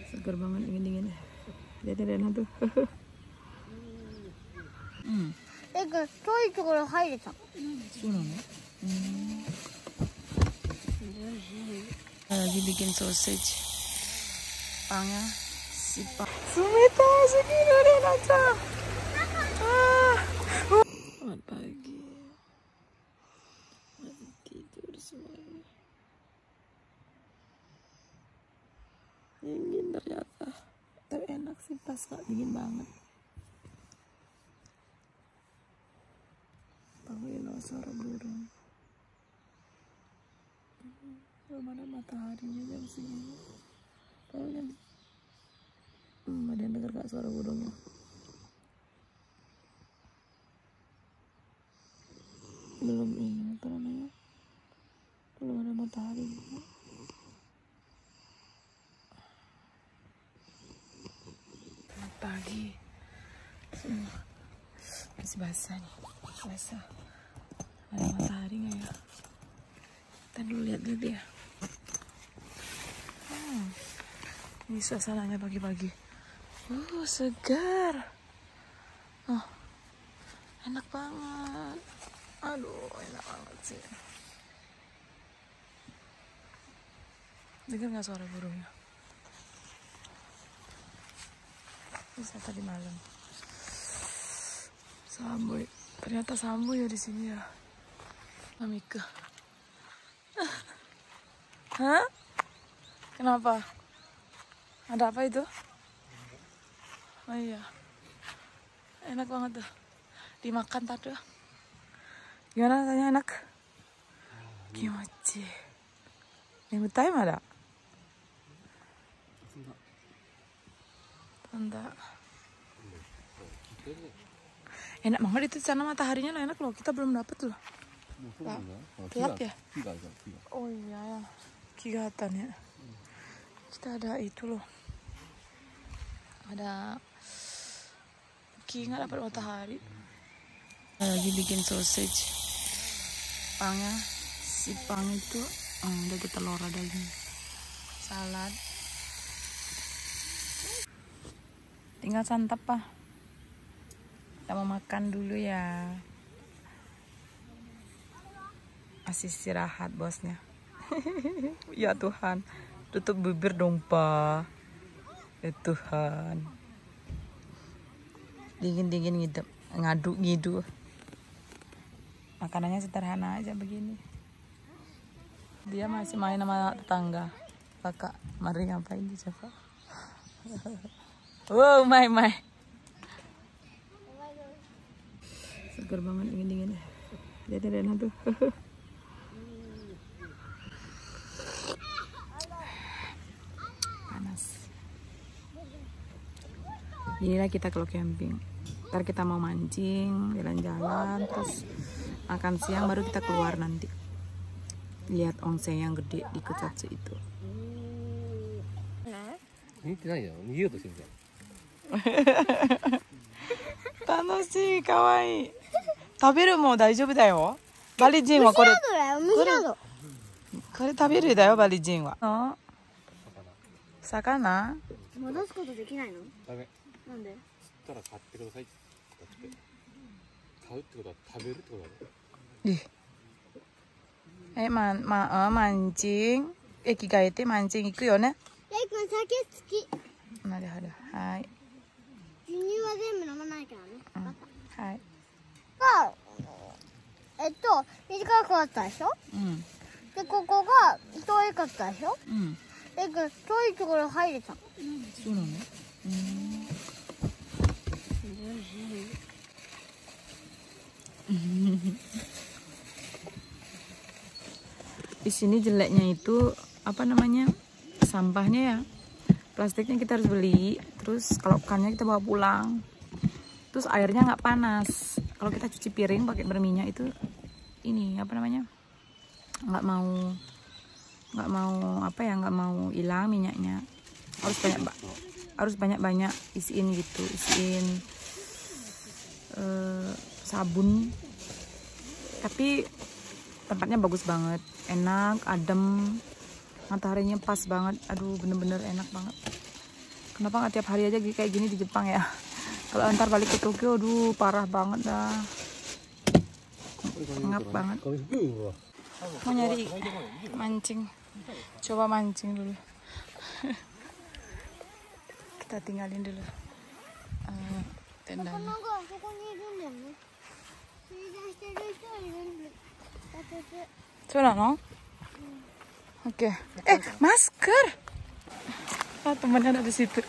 Segar banget, dingin-dingin. Lihat Rena tuh. 遠いところ入れた。 そうなの? Lagi bikin sausage. Pangnya si Pang. Sumita segini Rena cah. Selamat pagi. Masih tidur semuanya. Dingin ternyata. Tapi enak sih pas nggak dingin banget. Panggil suara burung. Belum ada mataharinya jam segini. Kalian ada yang dengar gak suara burungnya? Belum ini apa namanya? Belum ada matahari. Selamat pagi. Semua masih basah nih. Basah. Ada matahari nggak ya? Kita dulu lihat dulu ya. Ini suasananya pagi-pagi. Segar. Oh, enak banget. Aduh, enak banget sih. Dengar nggak suara burungnya? Bisa tadi malam. Samboy. Ternyata samboy ya di sini ya. Mamika. Hah? Kenapa? Ada apa itu? Oh iya. Enak banget tuh. Dimakan tadi. Gimana rasanya, enak? Kimochi. Nemu time ada? Enggak. Enak banget itu sana mataharinya loh, enak loh. Kita belum dapet loh. Lihat ya? Oh iya ya. Kigatan ya. Kita ada itu loh. Ada nggak dapat matahari. Lagi bikin sausage. Pangnya si Pang itu ada telur, ada ini. Salad. Tinggal santap Pak. Kita mau makan dulu ya. Masih istirahat bosnya. Ya Tuhan, tutup bibir dong Pak. Ya Tuhan. Dingin-dingin ngidu. Makanannya sederhana aja begini. Dia masih main sama tetangga. Kakak, mari ngapain di coba? Wow, Mai. Segar banget, dingin-dingin. Lihat Rena tuh. Panas. Inilah kita kalau camping. Ntar kita mau mancing, jalan-jalan, terus makan siang baru kita keluar nanti. Lihat onsen yang gede di Kusatsu itu. Ini tidak ya, ini tuh sih. Tanoshii, kawaii. 食べるも大丈夫だよ。バリジンはこれ。これ食べるだよ、バリジンは。魚？ 戻すことできないの？ ダメ。 なんで？ 釣ったら買ってくださいって。買うってことは食べるってことだろ。 mancing. 着替えてmancing行くよね。 レイ君酒好き。 なるほど。はい。 授乳は全部飲まないからね。 はい。 短かったでしょ？で、ここが遠かったでしょ？レイ君、遠いところ入れた。 そうなの？Di sini jeleknya itu apa namanya? Sampahnya ya. Plastiknya kita harus beli, terus kalau ikannya kita bawa pulang. Terus airnya nggak panas. Kalau kita cuci piring pakai berminyak itu ini apa namanya? Nggak mau hilang minyaknya. Harus banyak isiin gitu, sabun. Tapi tempatnya bagus banget, enak, adem, mataharinya pas banget. Aduh, bener-bener enak banget. Kenapa nggak tiap hari aja kayak gini di Jepang ya? Kalau ntar balik ke Tokyo, aduh parah banget dah. Ngap banget. Mau nyari mancing. Coba mancing dulu. Kita tinggalin dulu tendanya. Sudah no? Oke. Masker. Temannya ada di situ.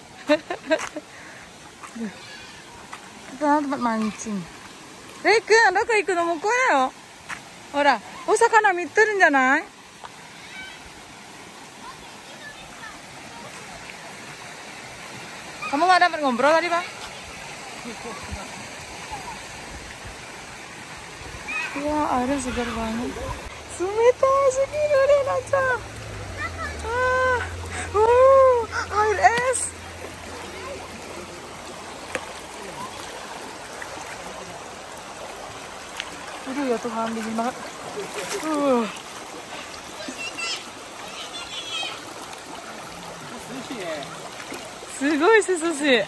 Kita tempat mancing. Reikun, doko iku no mukou yo. Hora, osakana mitteru n janai? Kamu nggak dapat ngobrol tadi, Pak? Wah, airnya segar banget. Sumita, segini deh, Naca. Air es. Aduh ya Tuhan, dingin banget. Sugoi sushi.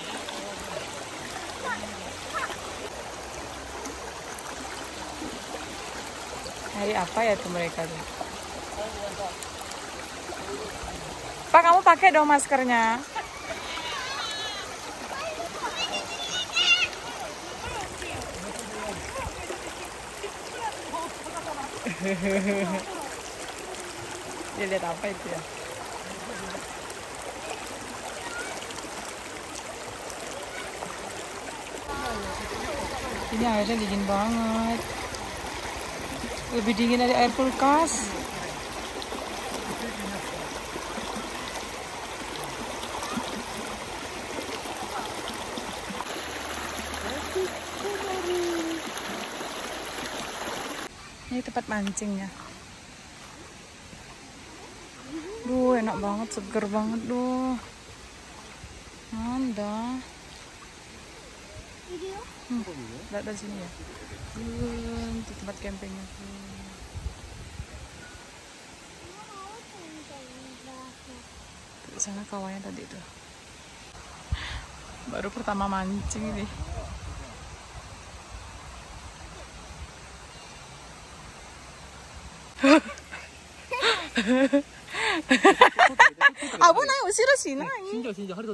Hari apa ya tuh mereka tuh? Pak, kamu pakai dong maskernya. Dia lihat apa itu ya? Ini airnya dingin banget. Lebih dingin dari air kulkas. Ini tempat mancingnya. Duh, enak banget, seger banget duh. Anda. Lihat dari sini ya. Di tempat campingnya tuh. Di sana kawannya tadi tuh. Baru pertama mancing ini. Abu naik usiro sih naik.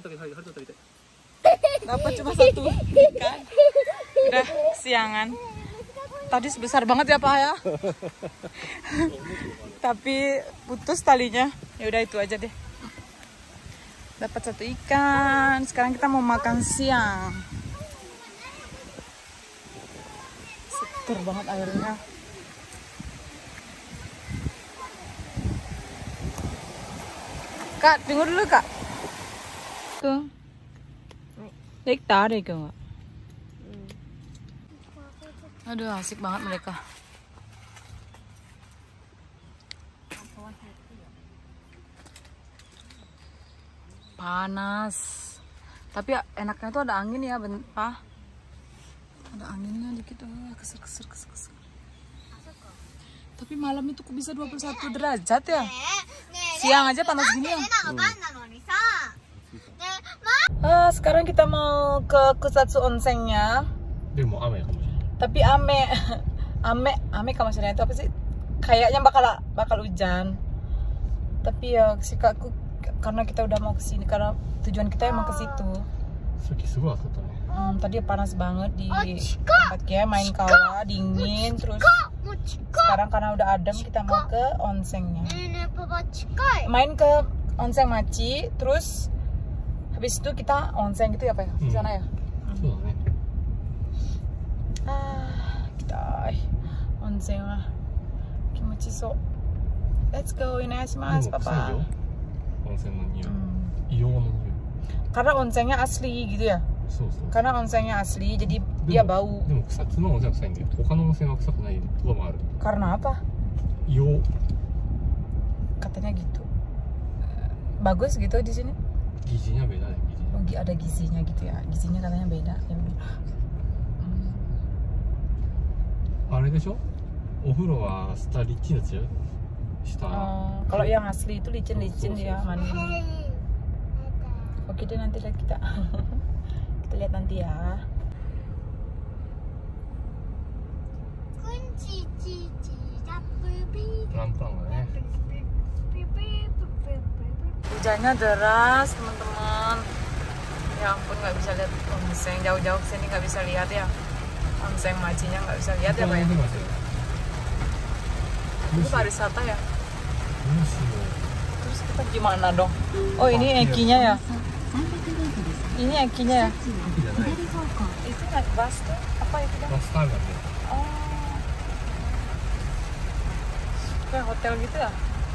Dapat cuma satu ikan. Udah kesiangan. Tadi sebesar banget ya Pak ya. Tapi putus talinya. Ya udah itu aja deh. Dapat satu ikan. Sekarang kita mau makan siang. Seger banget airnya. Kak, tunggu dulu Kak. Tuh. Dekta deh Kak. Aduh, asik banget mereka. Panas. Tapi enaknya tuh ada angin ya, Pak. Ada anginnya dikit. Keser. Tapi malam itu kok bisa 21 derajat ya? Siang aja panas gini ya. Sekarang kita mau ke Kusatsu Onsennya. Tapi ame kamu itu apa sih? Kayaknya bakal hujan. Tapi ya si kakku, karena kita udah mau ke sini, karena tujuan kita emang ke situ. Tadi panas banget di tempatnya, main kawah dingin, terus sekarang karena udah adem kita mau ke onsennya. Main ke onsen Machi, terus habis itu kita onsen gitu ya Pak ya? Di sana ya? Kita onsen lah. Kimachi so. Let's go, onegaishimasu Papa. Karena onsennya asli gitu ya? Karena onsennya asli, jadi dia bau. Karena apa? Katanya gitu. Bagus gitu di sini. Gizinya beda deh. Oh, ada gizinya gitu ya. Gizinya katanya beda. Ya udah. Kalau yang asli itu licin dia mandi. Oke deh, nanti lihat kita. Kita lihat nanti ya. Pelan-pelan ya. Hujannya deras teman-teman. Ya ampun, nggak bisa lihat Ongseng, jauh-jauh sini nggak bisa lihat ya. Ongseng Majinya nggak bisa lihat ya Pak ya. Ini pariwisata ya. Terus kita gimana dong? Oh ini Ekinya ya. Ini Ekinya ya. Itu naik bus tuh apa itu kan? Bus standar ya. Oh. Kayak hotel gitu ya?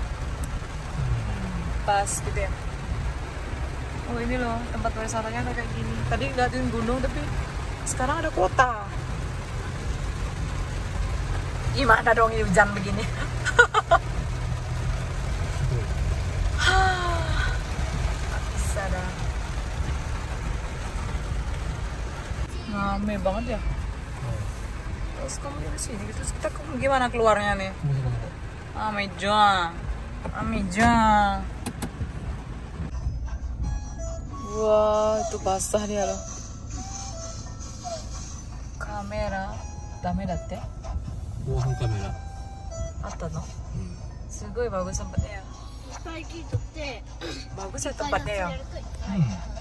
Pas gitu ya. Oh ini loh tempat wisatanya kayak gini. Tadi ngeliatin gunung tapi sekarang ada kota. Gimana dong ini hujan begini? Gak bisa dah. Rame banget ya. Terus kamu di sini, terus kita gimana keluarnya nih? Ameja. Wah, itu basah dia loh. Kamera, dame datte? Bohan kamera. Atta no? Sugoi bagus tempatnya ya. Bagus ya tempatnya ya.